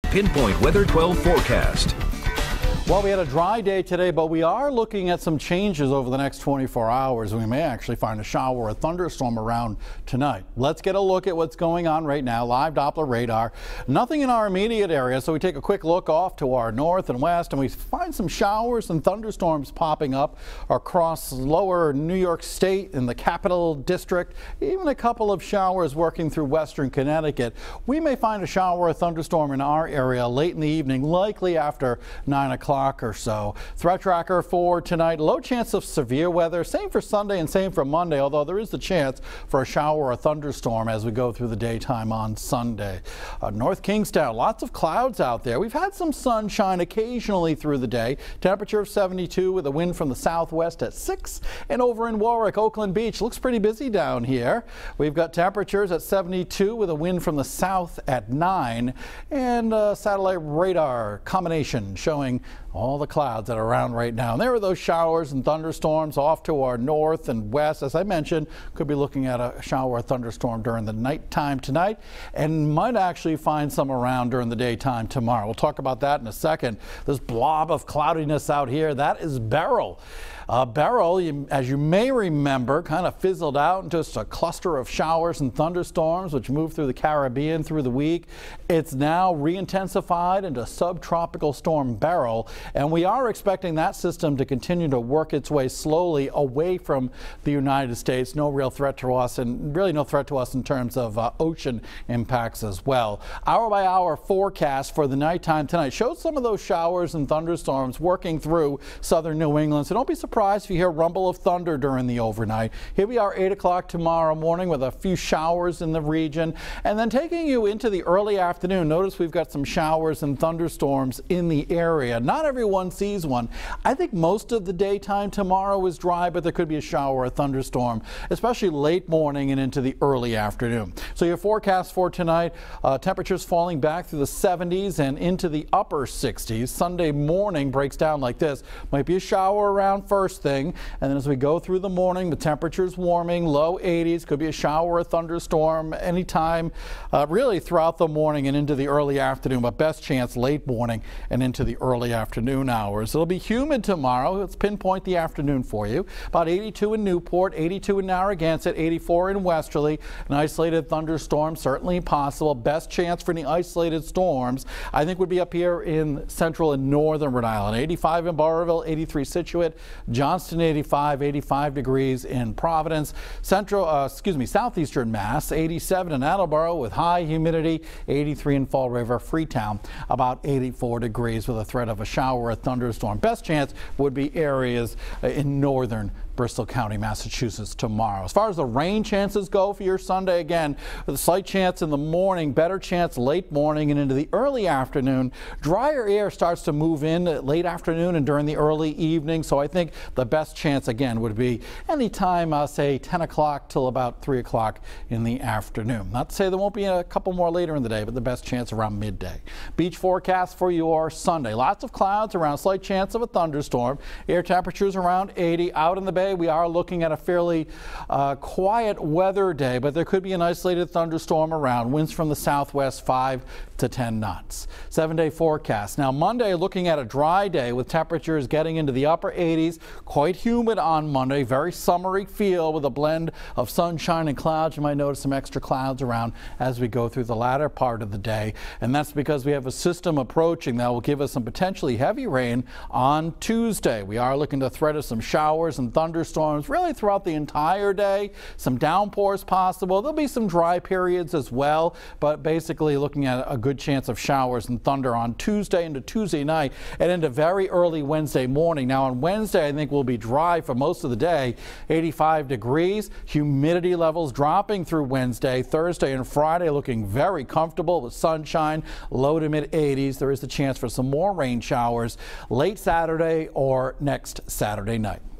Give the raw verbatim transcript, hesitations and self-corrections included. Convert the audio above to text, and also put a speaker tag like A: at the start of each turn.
A: Pinpoint Weather twelve forecast.
B: Well, we had a dry day today, but we are looking at some changes over the next twenty-four hours. We may actually find a shower or a thunderstorm around tonight. Let's get a look at what's going on right now. Live Doppler radar. Nothing in our immediate area, so we take a quick look off to our north and west, and we find some showers and thunderstorms popping up across lower New York State in the Capital District, even a couple of showers working through western Connecticut. We may find a shower or thunderstorm in our area late in the evening, likely after nine o'clock or so. Threat tracker for tonight, low chance of severe weather. Same for Sunday and same for Monday, although there is the chance for a shower or a thunderstorm as we go through the daytime on Sunday. Uh, North Kingstown, lots of clouds out there. We've had some sunshine occasionally through the day. Temperature of seventy-two with a wind from the southwest at six. And over in Warwick, Oakland Beach, looks pretty busy down here. We've got temperatures at seventy-two with a wind from the south at nine. And uh, satellite radar combination showing all the clouds that are around right now. And there are those showers and thunderstorms off to our north and west. As I mentioned, could be looking at a shower or thunderstorm during the nighttime tonight, and might actually find some around during the daytime tomorrow. We'll talk about that in a second. This blob of cloudiness out here, that is Beryl. Uh, Beryl, you, as you may remember, kind of fizzled out into just a cluster of showers and thunderstorms which moved through the Caribbean through the week. It's now re-intensified into subtropical storm Beryl, and we are expecting that system to continue to work its way slowly away from the United States. No real threat to us, and really no threat to us in terms of uh, ocean impacts as well. Hour by hour forecast for the nighttime tonight shows some of those showers and thunderstorms working through southern New England, so don't be surprised if you hear rumble of thunder during the overnight. Here we are eight o'clock tomorrow morning with a few showers in the region, and then taking you into the early afternoon. Notice we've got some showers and thunderstorms in the area. Not everyone sees one. I think most of the daytime tomorrow is dry, but there could be a shower or a thunderstorm, especially late morning and into the early afternoon. So your forecast for tonight, uh, temperatures falling back through the seventies and into the upper sixties. Sunday morning breaks down like this. Might be a shower around first thing, and then as we go through the morning, the temperatures warming, low eighties, could be a shower or thunderstorm anytime uh, really throughout the morning and into the early afternoon, but best chance late morning and into the early afternoon hours. It'll be humid tomorrow. Let's pinpoint the afternoon for you. About eighty-two in Newport, eighty-two in Narragansett, eighty-four in Westerly. An isolated thunderstorm certainly possible. Best chance for any isolated storms I think would be up here in central and northern Rhode Island. eighty-five in Burrillville, eighty-three Scituate, Johnston eighty-five, eighty-five degrees in Providence, central, uh, excuse me, southeastern Mass, eighty-seven in Attleboro with high humidity, eighty-three in Fall River, Freetown, about eighty-four degrees with a threat of a shower or a thunderstorm. Best chance would be areas in northern Bristol County, Massachusetts tomorrow. As far as the rain chances go for your Sunday, again, with a slight chance in the morning, better chance late morning and into the early afternoon. Drier air starts to move in late afternoon and during the early evening, so I think the best chance again would be anytime, uh, say ten o'clock till about three o'clock in the afternoon. Not to say there won't be a couple more later in the day, but the best chance around midday. Beach forecast for your Sunday. Lots of clouds around, slight chance of a thunderstorm. Air temperatures around eighty. Out in the bay, we are looking at a fairly uh, quiet weather day, but there could be an isolated thunderstorm around. Winds from the southwest five to ten knots. Seven day forecast. Now Monday, looking at a dry day with temperatures getting into the upper eighties. Quite humid on Monday. Very summery feel with a blend of sunshine and clouds. You might notice some extra clouds around as we go through the latter part of the day. And that's because we have a system approaching that will give us some potentially heavy rain on Tuesday. We are looking to threat of some showers and thunderstorms really throughout the entire day. Some downpours possible. There'll be some dry periods as well, but basically looking at a good chance of showers and thunder on Tuesday into Tuesday night and into very early Wednesday morning. Now on Wednesday, I think we'll be dry for most of the day. eighty-five degrees. Humidity levels dropping through Wednesday. Thursday and Friday looking very comfortable with sunshine, low to mid eighties. There is a chance for some more rain showers late Saturday or next Saturday night.